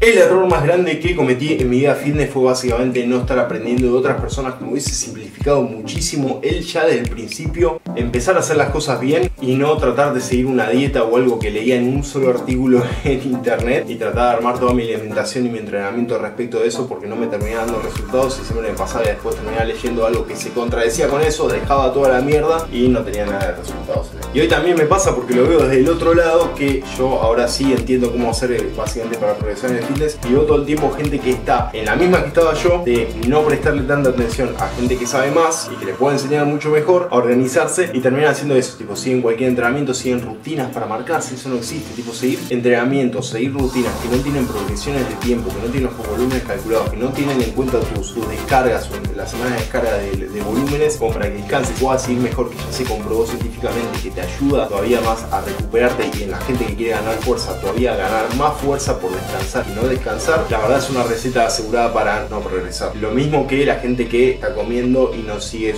El error más grande que cometí en mi vida fitness fue básicamente no estar aprendiendo de otras personas, que me hubiese simplificado muchísimo el ya desde el principio empezar a hacer las cosas bien y no tratar de seguir una dieta o algo que leía en un solo artículo en internet y tratar de armar toda mi alimentación y mi entrenamiento respecto de eso, porque no me terminaba dando resultados y siempre me pasaba y después terminaba leyendo algo que se contradecía con eso, dejaba toda la mierda y no tenía nada de resultados. Y hoy también me pasa, porque lo veo desde el otro lado, que yo ahora sí entiendo cómo hacer básicamente para progresar en el fitness, y veo todo el tiempo gente que está en la misma que estaba yo, de no prestarle tanta atención a gente que sabe más y que le puede enseñar mucho mejor a organizarse, y terminan haciendo eso, tipo siguen cualquier entrenamiento, siguen rutinas para marcarse. Eso no existe, tipo seguir entrenamientos, seguir rutinas que no tienen progresiones de tiempo, que no tienen los volúmenes calculados, que no tienen en cuenta tus descargas, la semana de descarga de volúmenes, como para que descanses, puedas seguir mejor, que ya se comprobó científicamente que te ayuda todavía más a recuperarte, y en la gente que quiere ganar fuerza todavía ganar más fuerza por descansar y no descansar. La verdad es una receta asegurada para no progresar. Lo mismo que la gente que está comiendo y no sigue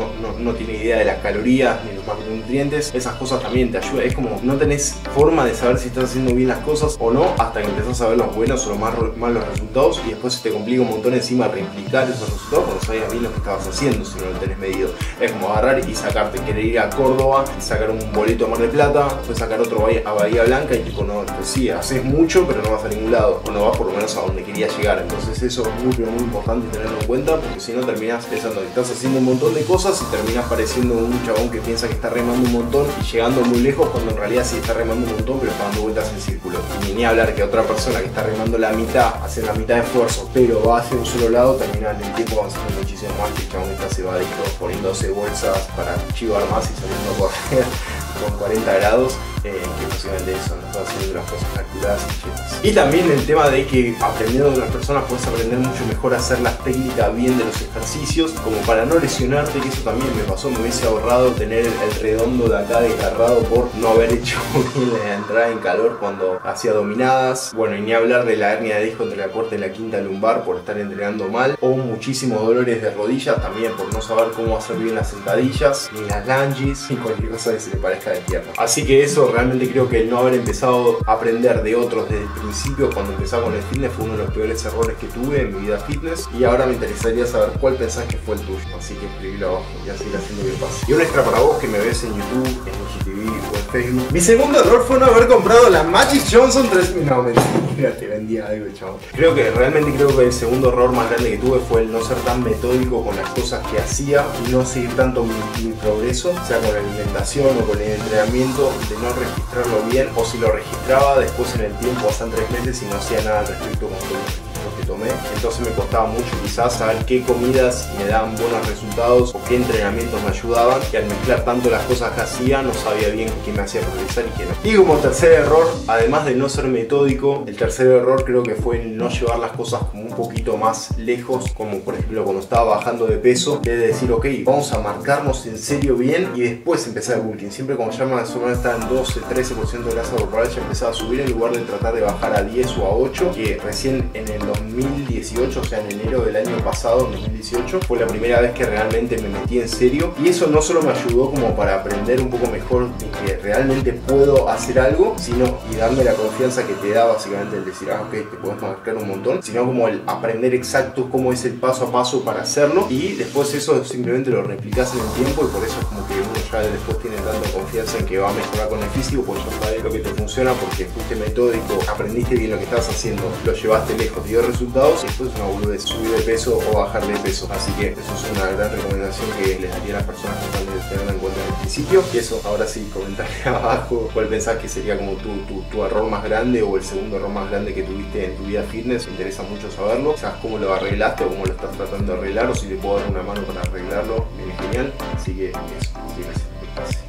no tiene idea de las calorías ni los macronutrientes. Esas cosas también te ayudan. Es como no tenés forma de saber si estás haciendo bien las cosas o no hasta que empezás a ver los buenos o los malos resultados, y después se te complica un montón encima replicar esos resultados cuando sabías bien lo que estabas haciendo si no lo tenés medido. Es como agarrar y sacarte, querer ir a Córdoba y sacar un boleto a Mar del Plata, después sacar otro a Bahía Blanca, y tipo no, pues sí, haces mucho pero no vas a ningún lado, o no vas por lo menos a donde querías llegar. Entonces eso es muy importante tenerlo en cuenta, porque si no terminás pensando que estás haciendo un montón de cosas y terminás pareciendo un chabón que piensa que está remando un montón y llegando muy lejos, cuando en realidad sí está remando un montón pero está dando vueltas en círculo. Y ni hablar que otra persona que está remando la mitad, hace la mitad de esfuerzo pero va hacia un solo lado, termina en el tiempo avanzando muchísimo más que el chabón que está cebadito poniéndose bolsas para chivar más y saliendo a correr con 40 grados, que básicamente eso, no está haciendo las cosas calculadas y chetas. Y también el tema de que aprendiendo de otras personas puedes aprender mucho mejor a hacer las técnicas bien de los ejercicios, como para no lesionarte, que eso también me pasó. Me hubiese ahorrado tener el redondo de acá desgarrado por no haber hecho bien la entrada en calor cuando hacía dominadas. Bueno, y ni hablar de la hernia de disco entre la cuarta y la quinta lumbar por estar entrenando mal, o muchísimos dolores de rodillas también por no saber cómo hacer bien las sentadillas, ni las lunges, ni cualquier cosa que se le parezca de tierra. Así que eso realmente creo que el no haber empezado a aprender de otros desde el principio cuando empezaba con el fitness fue uno de los peores errores que tuve en mi vida fitness, y ahora me interesaría saber cuál pensás que fue el tuyo, así que escribilo abajo y así ir haciendo que pase. Y un extra para vos que me ves en YouTube, en IGTV o en Facebook: mi segundo error fue no haber comprado la Magic Johnson 3000. No, mentira, te vendía algo, chaval. Creo que el segundo error más grande que tuve fue el no ser tan metódico con las cosas que hacía y no seguir tanto mi progreso, sea con la alimentación o con el entrenamiento, de no registrarlo bien, o si lo registraba después en el tiempo pasan 3 meses y no hacía nada al respecto con todo lo que tomé. Entonces me costaba mucho quizás saber qué comidas me daban buenos resultados o qué entrenamientos me ayudaban, y al mezclar tanto las cosas que hacía no sabía bien qué me hacía progresar y qué no. Y como tercer error, además de no ser metódico, el tercer error creo que fue el no llevar las cosas como un poquito más lejos, como por ejemplo cuando estaba bajando de peso, de decir ok, vamos a marcarnos en serio bien y después empezar el bulking. Siempre como ya más o menos estaba en 12-13% de grasa corporal, ya empezaba a subir en lugar de tratar de bajar a 10 o a 8, que recién en el 2018, o sea en enero del año pasado, en 2018, fue la primera vez que realmente me metí en serio, y eso no solo me ayudó como para aprender un poco mejor de que realmente puedo hacer algo, sino y darme la confianza que te da básicamente el decir ok, te puedes marcar un montón, sino como el aprender exacto cómo es el paso a paso para hacerlo, y después eso simplemente lo replicas en el tiempo, y por eso es como que uno ya después tiene tanta confianza en que va a mejorar con el físico, porque ya sabes lo que te funciona, porque fuiste metódico, aprendiste bien lo que estabas haciendo, lo llevaste lejos, te dio resultados, y después es una boludez subir de peso o bajar de peso. Así que eso es una gran recomendación que les daría a las personas que están teniendo en cuenta en el principio. Y eso, ahora sí, comentarle abajo cuál pensás que sería como tu error más grande, o el segundo error más grande que tuviste en tu vida fitness. Me interesa mucho saberlo, quizás cómo lo arreglaste o cómo lo estás tratando de arreglar, o si te puedo dar una mano para arreglarlo, bien, genial. Así que eso, gracias.